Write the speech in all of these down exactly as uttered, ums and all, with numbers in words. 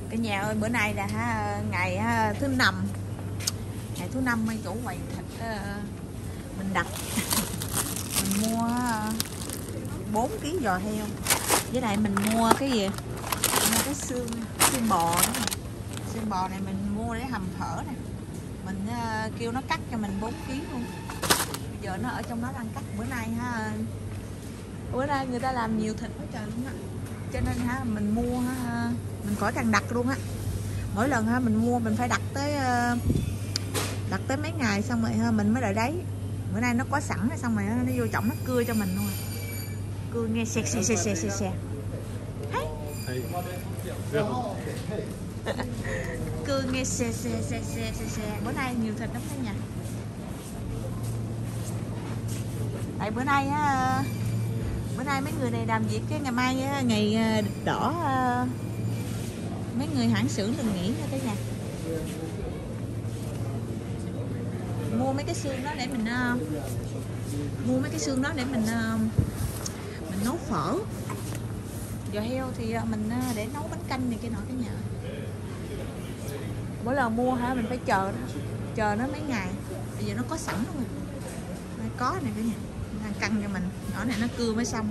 Cả nhà ơi, bữa nay là ha, ngày ha, thứ năm ngày thứ năm mấy chủ quầy thịt uh, mình đặt mình mua uh, bốn ký giò heo, với lại mình mua cái gì mua cái xương xương bò đó này. Xương bò này mình mua để hầm phở nè, mình uh, kêu nó cắt cho mình bốn ký luôn. Bây giờ nó ở trong đó đang cắt. Bữa nay ha, bữa nay người ta làm nhiều thịt quá trời luôn á, cho nên ha mình mua ha, mình khỏi cần đặt luôn á. Mỗi lần ha mình mua mình phải đặt tới đặt tới mấy ngày xong rồi ha mình mới đợi đấy. Bữa nay nó có sẵn xong rồi nó vô trọng nó cưa cho mình luôn. Cưa nghe xe xe xe xe xe xe cưa nghe xe xe xe xe xe xe. Bữa nay nhiều thịt lắm cả nhà. Tại bữa nay á, bữa nay mấy người này làm việc cái ngày mai á, ngày đỏ, mấy người hãng xưởng đừng nghỉ nha cả nhà. Mua mấy cái xương đó để mình uh, mua mấy cái xương đó để mình uh, mình nấu phở. Giò heo thì uh, mình uh, để nấu bánh canh này kia nọ cả nhà. Mỗi lần mua hả mình phải chờ đó, chờ nó mấy ngày. Bây giờ nó có sẵn luôn rồi. Đây, có này cả nhà, đang căng cho mình. Nhỏ này nó cưa mới xong.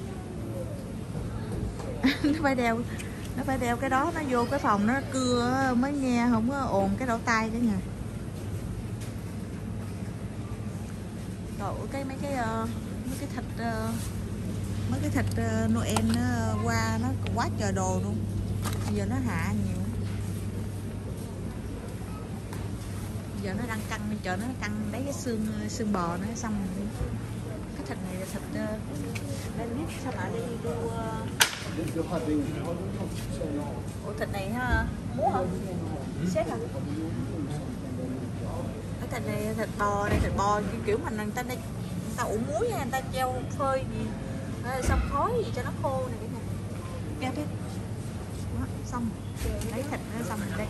Nó phải đeo nó phải đeo cái đó, nó vô cái phòng nó cưa mới nghe không có ồn cái lỗ tai cả nhà. Rồi cái mấy cái uh, mấy cái thịt uh, mấy cái thịt uh, Noel nó uh, qua nó quá trời đồ luôn. Bây giờ nó hạ nhiều. Bây giờ nó đang căng, chờ nó căng lấy cái xương xương bò nó xong rồi. Cái thịt này là thịt uh, đây biết sao lại đi đu uh... Ủa thịt này ha, muốn không? Xếp hả? Cái thịt này thịt bò này, thịt bò kiểu mình người ta người ta ủ muối hay người ta treo phơi gì xong khói gì cho nó khô này cái này. Nghe thấy đó, xong lấy thịt nó xong rồi đây.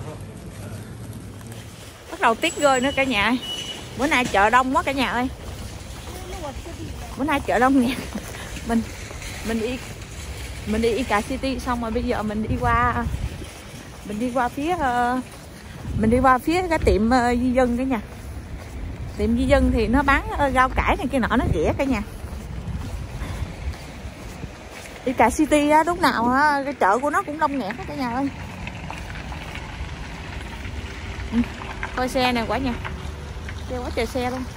Bắt đầu tiết rơi nữa cả nhà. Bữa nay chợ đông quá cả nhà ơi. Bữa nay chợ đông nha. Mình mình đi mình đi Ica City xong rồi bây giờ mình đi qua mình đi qua phía uh, mình đi qua phía cái tiệm uh, di dân cả nhà. Tiệm di dân thì nó bán uh, rau cải này kia nọ nó rẻ cả nhà. Ica City á, lúc nào á, cái chợ của nó cũng đông nghẹt cả nhà ơi. Ừ, coi xe nè quả nhà, xe quá trời xe luôn.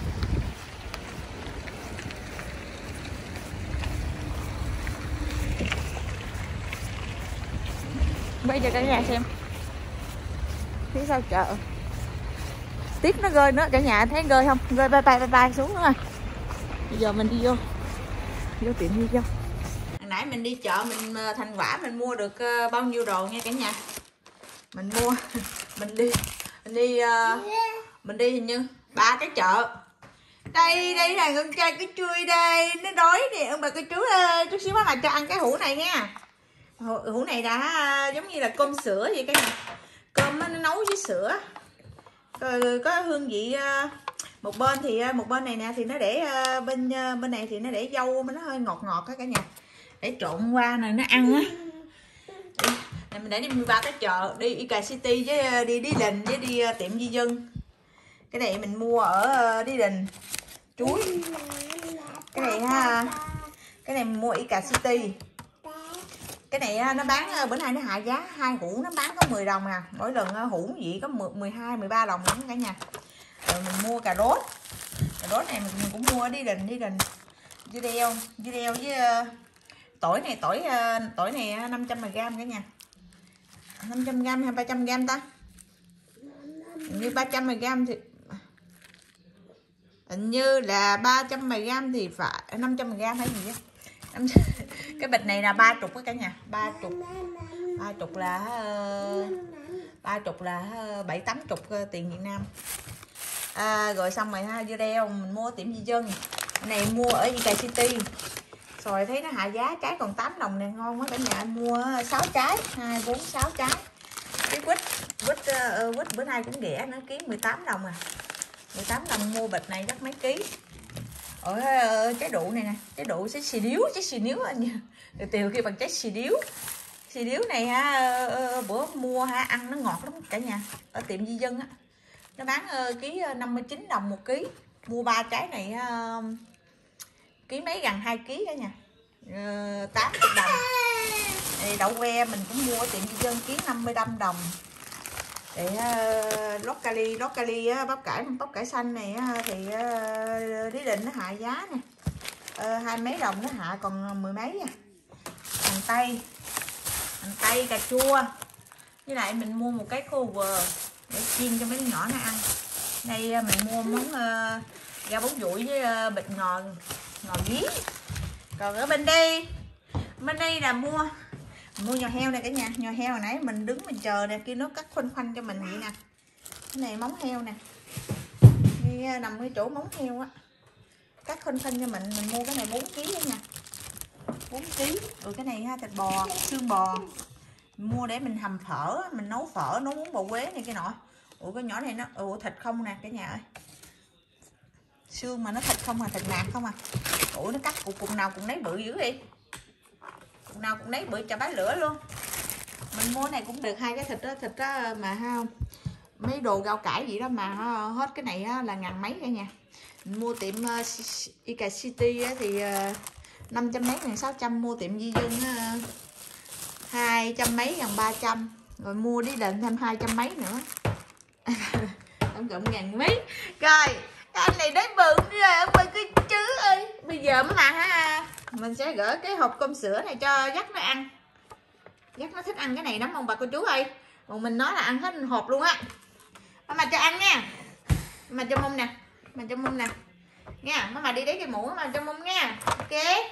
Bây giờ cả nhà xem phía sau chợ tiết nó rơi nữa cả nhà, thấy rơi không? Rơi bay bay bay bay xuống nữa. Bây giờ mình đi vô vô tiệm đi vô. Hồi nãy mình đi chợ mình thành quả mình mua được bao nhiêu đồ nha cả nhà. Mình mua mình đi mình đi uh, mình đi hình như ba cái chợ. Đây đây là con trai cái chuối đây, nó đói nè ông bà. Cái chú uh, chút xíu mà cho ăn cái hũ này nha. Hũ này đã giống như là cơm sữa vậy cả nhà. Cơm nó nấu với sữa. Rồi có hương vị một bên thì một bên này nè thì nó để bên bên này thì nó để dâu mà nó hơi ngọt ngọt á cả nhà. Để trộn qua này nó ăn á. Này mình để đi mua ba cái chợ, đi Ica City với đi Đi Đình với đi tiệm di dân. Cái này mình mua ở Đi Đình chuối. Cái này ha, cái này mình mua Ica City. Cái này nó bán bữa nay nó hạ giá, hai hũ nó bán có mười đồng à. Mỗi lần hũ gì có mười hai mười ba đồng lắm cả nhà. Rồi mình mua cà rốt. Cà rốt này mình cũng mua ở Đi Đình, Đi Đình. Dưa leo, dưa leo với uh, tỏi này, tỏi uh, tỏi này năm trăm gam cả nhà. năm trăm gam hay ba trăm gam ta? Hình như ba trăm gam thì hình như là ba trăm gam thì phải năm trăm gam hay gì á. Cái bịch này là ba chục với cả nhà, ba chục ba chục là ba chục là bảy tám chục tiền Việt Nam. À, rồi xong rồi ha, dưa leo mình mua tiệm di dân. Cái này mua ở Ica City. Rồi thấy nó hạ giá, trái còn tám đồng này, ngon quá cả nhà. Mua sáu trái, hai bốn sáu trái. Cái quýt quýt uh, quýt bữa nay cũng rẻ, nó ký mười tám đồng à. mười tám đồng mua bịch này chắc mấy ký. Ở trái đụ này nè, trái đụ trái xì điếu, trái xì điếu anh nha. Từ từ kia bằng trái xì điếu. Xì điếu này ha, bữa mua ha ăn nó ngọt lắm cả nhà. Ở tiệm Di Dân á, nó bán ký năm mươi chín đồng một ký. Mua ba trái này ký mấy, gần hai ký cả nhà, tám mươi đồng. Thì đậu que mình cũng mua ở tiệm Di Dân ký năm mươi lăm đồng. Để uh, lót cali, lót cali uh, bắp cải, bắp cải xanh này uh, thì uh, Lý Định nó hạ giá nè, uh, hai mấy đồng nó hạ còn mười mấy nha. Hành tây, hành tây cà chua, với lại mình mua một cái khô vờ để chiên cho mấy đứa nhỏ nó ăn. Đây uh, mình mua món uh, gà bún dụi với uh, bịch ngò, ngò gí. Còn ở bên đây, bên đây là mua mua nhò heo này cả nhà. Nhò heo hồi nãy mình đứng mình chờ nè, kia nó cắt khoanh khoanh cho mình vậy nè. Cái này móng heo nè, đây nằm cái chỗ móng heo á, cắt khoanh khoanh cho mình. Mình mua cái này bốn ký đó nha, bốn ký. Rồi cái này ha, thịt bò, xương bò, mình mua để mình hầm phở, mình nấu phở, nấu bún bò Quế này cái nọ. Ủa cái nhỏ này nó, ủa thịt không nè cả nhà ơi, xương mà nó thịt không à, thịt nạc không à. Ủa nó cắt cục cục nào cũng lấy bự dữ đi, cục nào cũng lấy bự chà bá lửa luôn. Mình mua này cũng được hai cái thịt đó, thịt đó mà ha, mấy đồ rau cải gì đó mà hết cái này là ngàn mấy cả nhà. Mình mua tiệm uh, Ica City thì uh, năm trăm mấy, ngàn sáu trăm. Mua tiệm Di Dân uh, hai trăm mấy, gần ba trăm. Rồi mua đi đền thêm hai trăm mấy nữa. Tổng cộng ngàn mấy. Rồi cái anh này đói bụng rồi ông ơi cái chứ ơi. Bây giờ mà ha, mình sẽ gửi cái hộp cơm sữa này cho dắt nó ăn. Dắt nó thích ăn cái này lắm ông bà cô chú ơi. Còn mình nói là ăn hết hộp luôn á. Mà cho ăn nha. Mà cho mông nè, mà cho mông nè nha. Mà đi lấy cái mũ mà cho mông nha. Ok,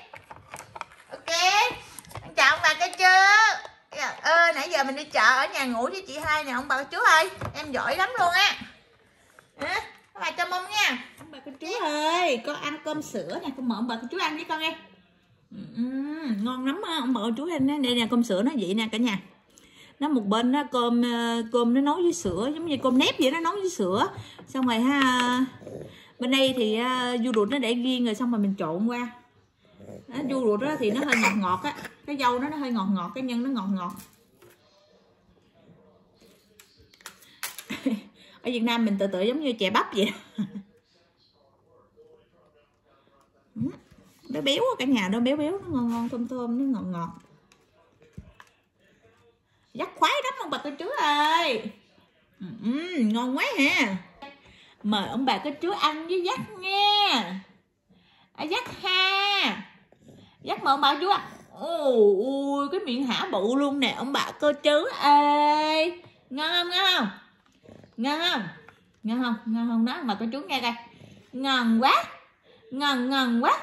ok. Chào ông bà cô chú. Ơ nãy giờ mình đi chợ ở nhà ngủ với chị hai nè ông bà cô chú ơi. Em giỏi lắm luôn á. À, bà cho mông nha. Ông bà cô chú ơi, có ăn cơm sữa nè, con mời ông bà cô chú ăn với con đi. Uhm, ngon lắm á ông bà cô chú anh. Đây nè, cơm sữa nó vậy nè cả nhà. Nó một bên nó cơm cơm nó nấu với sữa, giống như cơm nếp vậy, nó nấu với sữa. Xong rồi ha, bên đây thì uh, du ruột nó để riêng rồi, xong rồi mình trộn qua. Đó, du ruột đó thì nó hơi ngọt ngọt á, cái dâu nó nó hơi ngọt ngọt, cái nhân nó ngọt ngọt. Ở Việt Nam mình tự tự giống như chè bắp vậy. Nó béo cả nhà, nó béo béo, nó ngon ngon, thơm thơm, nó ngọt ngọt. Dắt khoái lắm ông bà cô chú ơi. uhm, Ngon quá ha. Mời ông bà cô chú ăn với dắt nha. À, dắt ha. Dắt mời ông bà cô chú ăn. Ôi cái miệng hả bự luôn nè ông bà cô chú ơi. Ngon không, ngon không? Ngon không? Ngon không? Ngon không? Đó ông bà cô chú nghe coi. Ngon quá. Ngon ngon quá.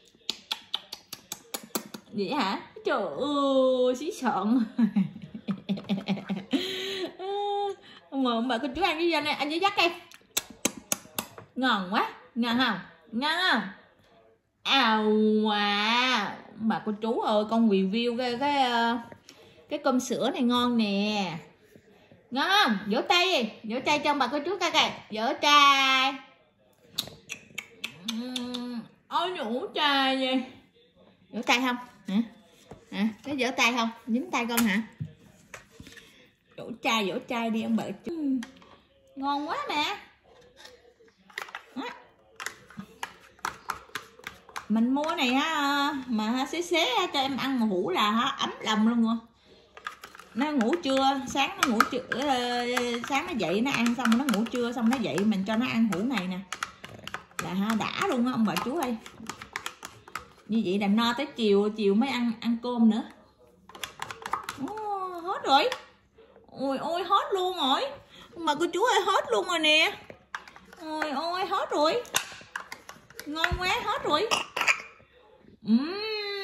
Vậy hả? Trời ơi xí sọn. Mời ông bà cô chú ăn với dân này, ăn với dắt đây. Ngon quá. Ngon không? Ngon không? Ào à. Ông bà cô chú ơi, con review cái cái cái cơm sữa này ngon nè. Ngon không? Vỗ tay đi. Vỗ tay cho ông bà cô chú coi coi. Vỗ tay. Ôi nhủ tay vậy. Vỗ tay không? Hả? Hả? Có vỗ tay không? Dính tay con hả? Vỗ chai, vỗ chai đi ông bà chú. Ngon quá mẹ. Đó. Mình mua này ha, mà xế xế cho em ăn mà hũ là ha, ấm lòng luôn rồi. Nó ngủ trưa, sáng nó ngủ trưa, sáng nó dậy nó ăn xong nó ngủ trưa xong nó dậy mình cho nó ăn hũ này nè. Là ha đã luôn á ông bà chú ơi. Như vậy là no tới chiều, chiều mới ăn ăn cơm nữa. Ồ, hết rồi. Ôi ôi hết luôn rồi. Mà cô chú ơi hết luôn rồi nè. Ôi ôi hết rồi. Ngon quá hết rồi. uhm.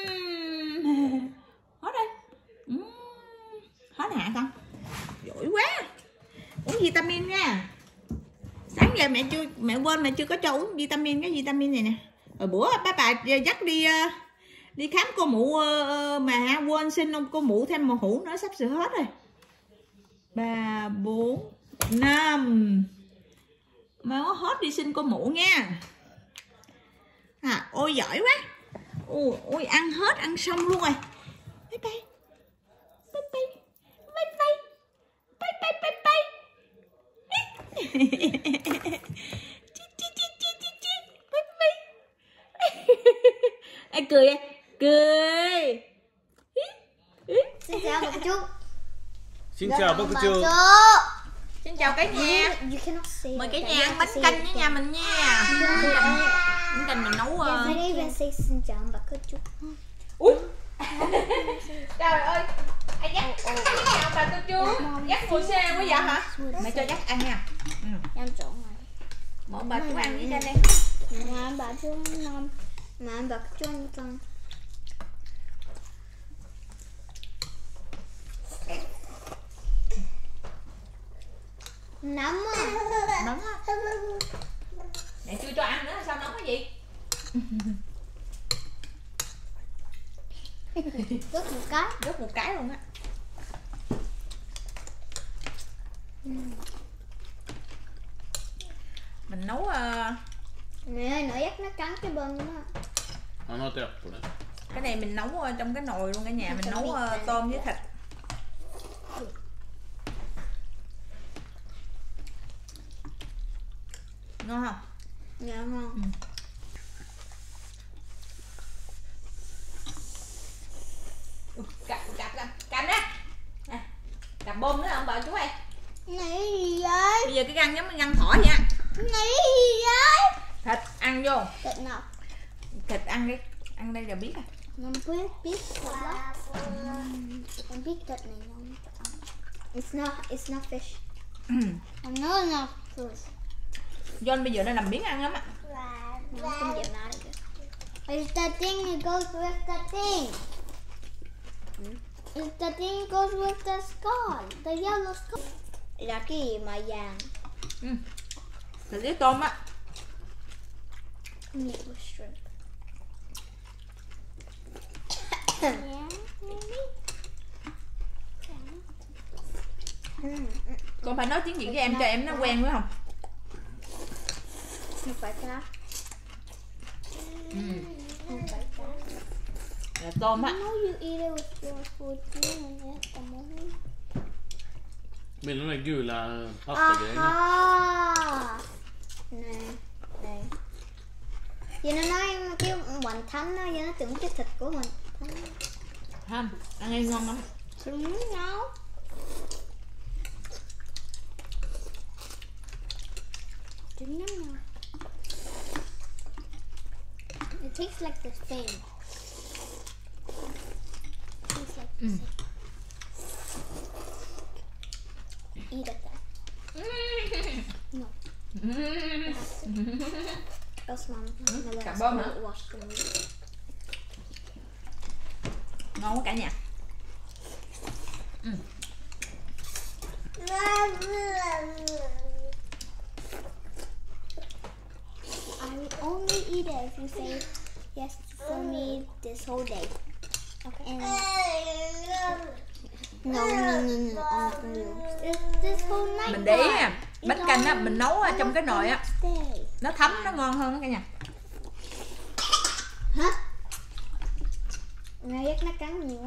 Hết rồi. uhm. Hết hả con? Giỏi quá. Uống vitamin nha. Sáng giờ mẹ chưa mẹ quên mẹ chưa có cho uống vitamin, cái vitamin này nè. Rồi bữa ba bà dắt đi đi khám cô mụ mà quên xin ông cô mụ thêm một hũ nữa, sắp sửa hết rồi. Ba bốn năm mà nó hết đi xin cô mụ nha. À, ôi giỏi quá. Ôi, ôi ăn hết ăn xong luôn rồi. Đây đây. Bye bye. Bye bye. Bye bye bye bye. Chi chi chi chi chi chi. Bye bye. Ai cười à? Cười. Xin chào bà chú. Xin chào bác chú. Xin chào cả nhà. Mời cả nhà ăn bánh canh với nhà mình nha. Bánh canh mình nấu. Xin chào bà chú. Ui. Trời ơi. Ai dắt ăn với nhà bà cô chú. Dắt ngồi xe quá vậy hả? Mẹ cho dắt ăn nha. Ừ. Em trộn rồi. Mỗi bà chú ăn với cha đây. Mà bà chú ngon. Mà bà chú ăn con. Nóng à. Nóng á. Mẹ chưa cho ăn nữa sao nóng cái gì? Rớt một cái. Rớt một cái luôn á. Mình nấu uh... Mẹ ơi, nổi dắt nó cắn cái bên đó. Han har ett äpple. Cái này mình nấu trong cái nồi luôn cả nhà. Mình nấu uh, tôm với thịt. Ngon không? Dạ ngon. Ừ. Cặp cặp cặp cặp đó. À, cặp bơm nữa không bà chú ơi? Này gì vậy? Bây giờ cái răng giống như răng thỏ vậy á. Này gì vậy? Thịt ăn vô. Thịt nào? Thịt ăn đi. Ăn đây là biết à. Em biết biết thịt đó. Em biết thịt này ngon. It's not it's not fish. Ừ. I know it's not fish. John bây giờ nó làm biến ăn lắm á. Nó không dám nói được. It's the thing that goes with the thing. It's the thing goes with the skull. The yellow skull. Là cái gì mà vàng? Ừ. Thịt với tôm á. Meat with shrimp. Yeah, maybe. Con phải nói tiếng Việt với em cho em nó quen phải không? Không phải cá. Ừ. Không phải cá. Là tôm á. I know you eat it with your food too and yes, the morning. Menar du den gula pastagrejen? Aha! Nè, nè. Vậy nó nói cái Hoành Thánh đó, vậy nó tưởng cái thịt của Hoành Thánh. Không, ăn ngay ngon lắm. Trứng nấu. Trứng nấu nào. It tastes like the same. It tastes like the Mm. same. Eat it then. No. Else mom. Cả bơm hả? Wash the meat. Ngon quá cả nhà. Ừ. I will only eat it if you say yes for me this whole day. Okay. And no, no, no, no, only you. This, this whole night. Mình để ý nha, bánh canh á mình nấu trong cái nồi á Stay. nó thấm nó ngon hơn đó cả nhà. Hả? Nghe dắt nó cắn nhiều quá.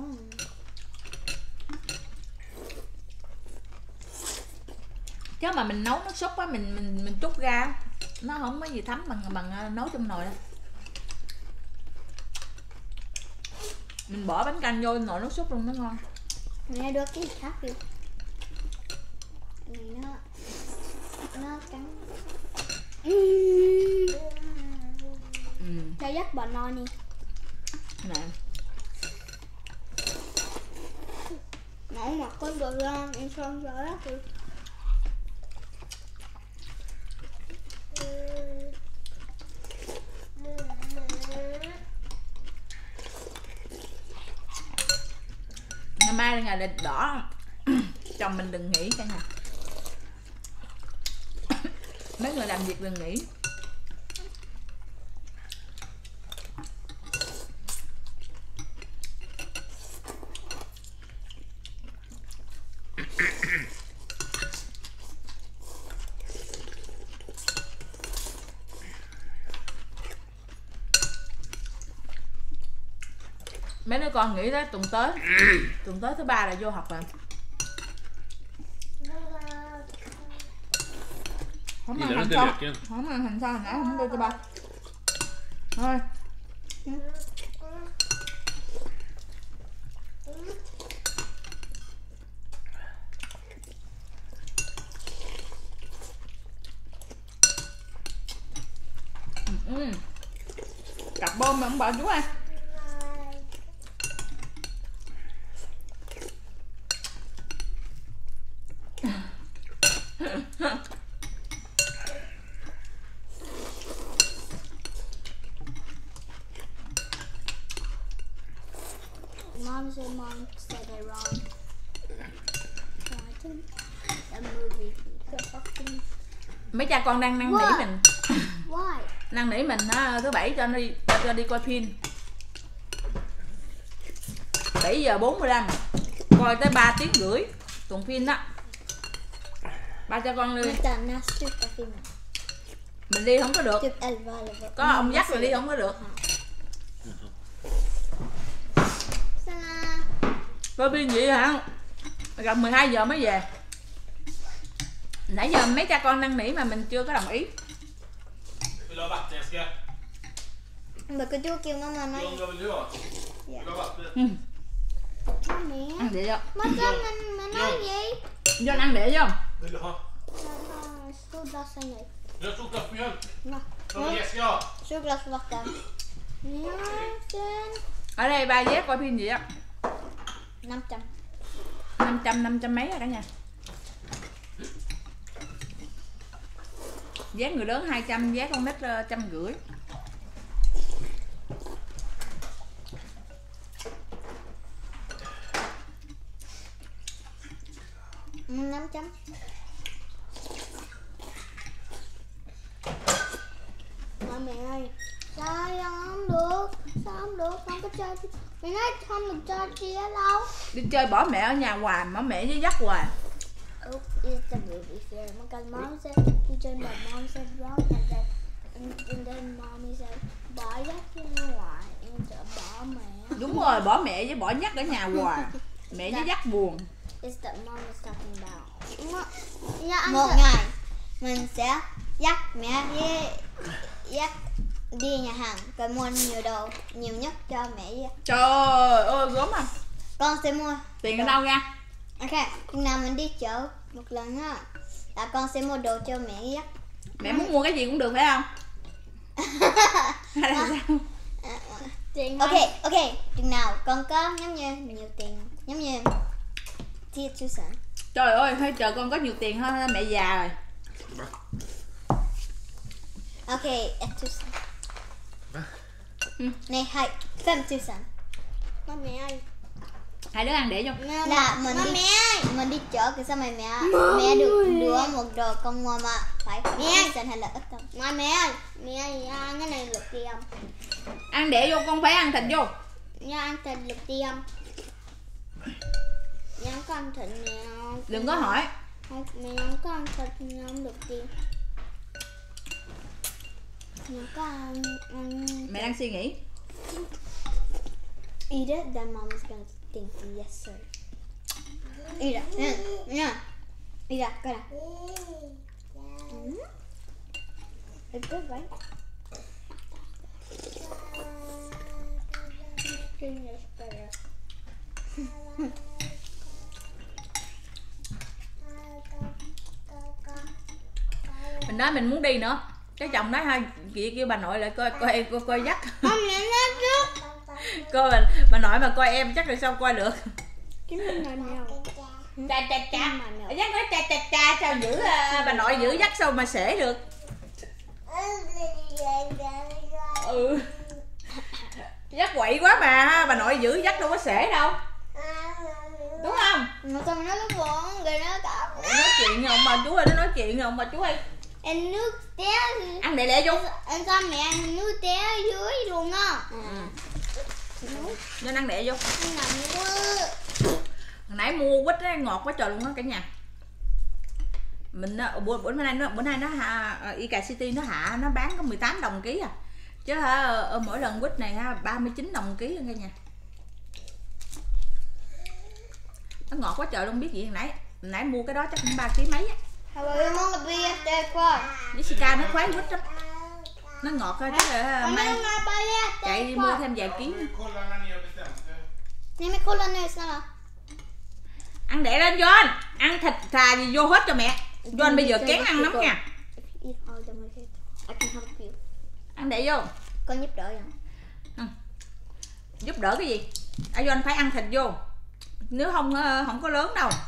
Chứ mà mình nấu nước súp á mình mình mình trút ra nó không có gì thấm bằng bằng nấu trong nồi đâu. Mình bỏ bánh canh vô nồi nước súp luôn nó ngon. Nghe được cái gì khác đi. Này nó nó cắn. Ừ. Cho dắt bà no đi. Nè. Nấu mà con đồ ra em xong rồi đó thì Ngày mai là ngày lịch đỏ. Chồng mình đừng nghỉ cả nhà. Mấy người làm việc đừng nghỉ. Mấy đứa con nghĩ tới tuần tới tuần tới thứ ba là vô học rồi. Không ăn hành sao, không ăn hành sao hồi nãy không đưa cho ba. Thôi. Ừ. Cặp bơm mà không bảo chú ăn. Mom said mom said it wrong. So I think the movie. The fucking... Mấy cha con đang năn nỉ mình. Why? Năn nỉ mình á, thứ bảy cho đi cho, cho đi coi phim. bảy giờ bốn mươi lăm coi tới ba tiếng rưỡi tuần phim đó. Ba cho con đi. Mình đi không có được. Có ông dắt rồi đi không có được. Coi phim vậy hả? Gần mười hai giờ mới về. Nãy giờ mấy cha con năn nỉ mà mình chưa có đồng ý. Mà cô chú kêu mama nói. Dạ. Ừ. Mẹ. Ăn để vô. Mà sao mình mà nói gì? Vô ăn để vô. Jag tog upp mjölk. Nå. Från Jessica. Suglasvatten. Ja, sen. Ở đây ba vé coi phim gì á? năm trăm. năm trăm, năm trăm mấy rồi cả nhà. Vé người lớn hai trăm, vé con nít uh, trăm rưỡi. năm trăm. Mà mẹ ơi, sao không được? Sao không được? Không có chơi. Mẹ nói không được chơi kia đâu. Đi chơi bỏ mẹ ở nhà hoài, mà mẹ với dắt hoài. Oh, it's a movie fair. Because mom said, teacher, my mom said wrong, and then, and, and then mommy said, bỏ dắt ra ngoài, em sợ bỏ mẹ. Đúng rồi, bỏ mẹ với bỏ dắt ở nhà hoài. Mẹ với dắt buồn. It's that mom is talking about. Yeah, một ngày mình sẽ dắt mẹ với dắt đi nhà hàng, rồi mua nhiều đồ, nhiều nhất cho mẹ với. Trời ơi, gớm à. Con sẽ mua. Tiền ở đâu ra? Ok, chừng nào mình đi chợ một lần á, là con sẽ mua đồ cho mẹ dắt. Mẹ muốn mua cái gì cũng được phải không? Hay là sao? Tiền ok, ok, chừng nào con có giống như nhiều tiền, giống như chia chú sản. Trời ơi, hơi chờ con có nhiều tiền hơn mẹ già rồi. Ok, ett tusen. Nej, hai, fem tusen. Mà mẹ ơi. Hai đứa ăn để cho. Là mình đi, mình đi chợ cái sao mày mẹ mẹ được đưa một đồ con mua mà phải mẹ tusen hay là ít không? Mà mẹ ơi, mẹ ơi, ăn cái này lục tiền. Ăn để vô, con phải ăn thịt vô. Nha, ăn thịt lục tiền. Mẹ không có ăn thịt mẹ. Đừng có hỏi. Không, mẹ không có ăn thịt mẹ không được tiền. Mẹ có ăn, ăn... Mẹ đang suy nghĩ. Eat it, then mom is gonna think yes sir. Eat it, yeah, yeah. Eat it, go down. Mm. It's good, right? It's better. Mình nói mình muốn đi nữa, cái chồng nói hai chị kêu bà nội lại coi coi em coi coi dắt. Coi bà, bà nội mà coi em chắc rồi sao coi được. Cha cha cha, dắt nói cha cha cha sao giữ bà nội giữ dắt sao mà sể được. Ừ. Dắt quậy quá mà bà nội giữ dắt đâu có sể đâu. Đúng không? Mà sao nó nó buồn rồi nó cả. Nói chuyện với ông bà chú ơi, nó nói chuyện với ông bà chú ơi. Em nước té. Ăn để để vô. Em sao mẹ ăn nước té ở dưới luôn á. Ừ. Nên ăn để vô. Ăn nằm quá. Hồi nãy mua quýt á, ngọt quá trời luôn á cả nhà. Mình bữa bữa nay nó bữa nay nó ha, Ica City nó hạ nó bán có mười tám đồng ký à. Chứ hả ở mỗi lần quýt này ha ba mươi chín đồng ký luôn cả nhà. Nó ngọt quá trời luôn, biết gì hồi nãy hồi nãy mua cái đó chắc cũng ba ký mấy á. Jessica nó khoái quýt lắm, nó ngọt thôi chứ là mai chạy đi mua thêm vài ký. Nej men kolla nu snälla. Ăn đẻ lên John, ăn thịt thà gì vô hết cho mẹ. John bây giờ kén ăn lắm nha. Ăn đẻ vô. Con giúp đỡ không? Ừ. Giúp đỡ cái gì? À, John phải ăn thịt vô. Nếu không không có lớn đâu.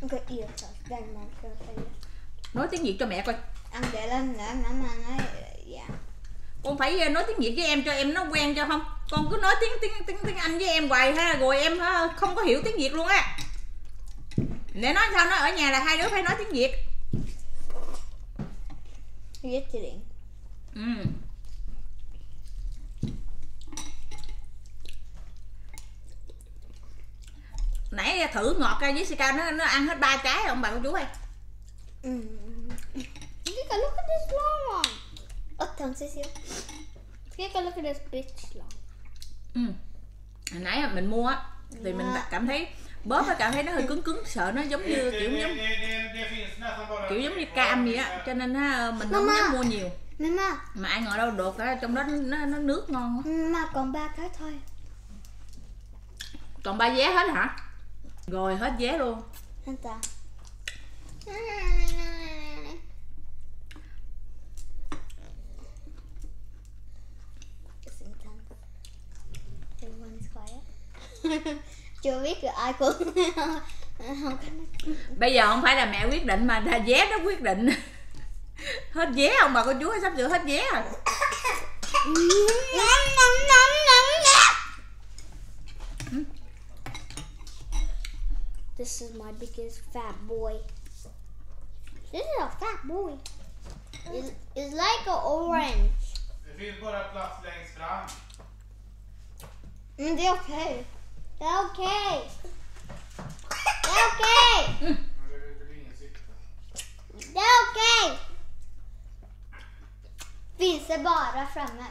Nói tiếng Việt cho mẹ coi. Ăn đẻ lên nữa mà mà nói dạ. Con phải nói tiếng Việt với em cho em nó quen cho không? Con cứ nói tiếng tiếng tiếng, tiếng Anh với em hoài ha, rồi em không có hiểu tiếng Việt luôn á. Để nói sao, nói ở nhà là hai đứa phải nói tiếng Việt. Viết từ điện. Ừ. Nãy thử ngọt ra Jessica nó nó ăn hết ba trái không bà cô chú ơi. Ừ. Jessica, look at this long one. Åt den Cecil. Jessica, look at this bitch long. Ừ. Hồi nãy mình mua á thì mình cảm thấy bóp nó cảm thấy nó hơi cứng cứng, sợ nó giống như kiểu giống kiểu giống như cam vậy á, cho nên mình không dám mua nhiều. Mama. Mà ai ngờ đâu được ở trong đó nó nó nước ngon. Mà còn ba cái thôi. Còn ba vé hết hả? Rồi hết vé luôn. Vänta. Chưa biết rồi ai cũng không. Bây giờ không phải là mẹ quyết định mà là vé nó quyết định. Hết vé không bà cô chú, sắp sửa hết vé rồi. This is my biggest fat boy. This is a fat boy. It's, it's like an orange. Det finns bara plats längst fram. Men det är okej. Det är okej. Det är okej. Mm. Det är okej. Finns det bara framme.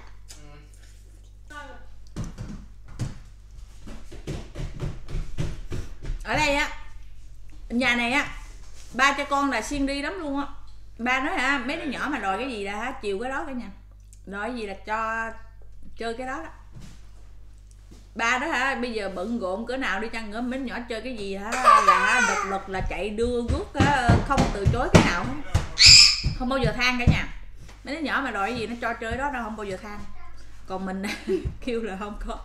Ở đây á, nhà này á, ba cho con là siêng đi lắm luôn á. Ba nói hả, mấy đứa nhỏ mà đòi cái gì là hả, chiều cái đó cả nhà. Đòi cái gì là cho chơi cái đó đó. Ba đó hả, bây giờ bận rộn cỡ nào đi chăng nữa, mấy đứa nhỏ chơi cái gì hả là độc lực là chạy đưa rước á, không từ chối cái nào hết. Không bao giờ than cả nhà. Mấy đứa nhỏ mà đòi cái gì nó cho chơi đó đâu, không bao giờ than. Còn mình kêu là không có.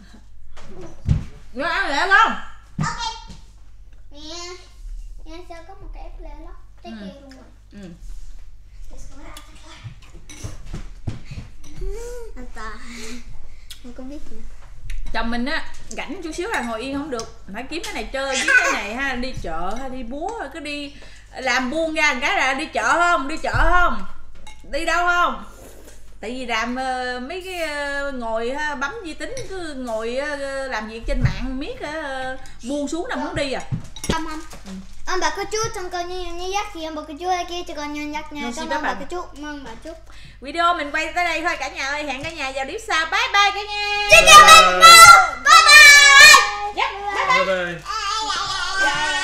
Nó ăn lẹ không? Ok. Nè. Nè sao có một cái ép lê đó. Cái Ừ. kia luôn rồi. Ừ. Anh ta. Không có biết nữa. Chồng mình á rảnh chút xíu là ngồi yên không được, phải kiếm cái này chơi với cái này ha, đi chợ hay đi búa cứ đi làm buông ra một cái là đi chợ không, đi chợ không, đi đâu không, tại vì làm uh, mấy cái uh, ngồi uh, bấm vi tính cứ ngồi uh, làm việc trên mạng miết uh, buông xuống là muốn đi à. Không không. Ừ. Ông bà có chút trong coi như như dắt gì ông bà có chút ở kia cho con như dắt nha. Cảm ơn bà có chút, mong bà chút. Video mình quay tới đây thôi cả nhà ơi, hẹn cả nhà vào clip sau. Bye bye cả nhà. Xin chào mình. Bye bye. Yep, bye bye. Bye bye.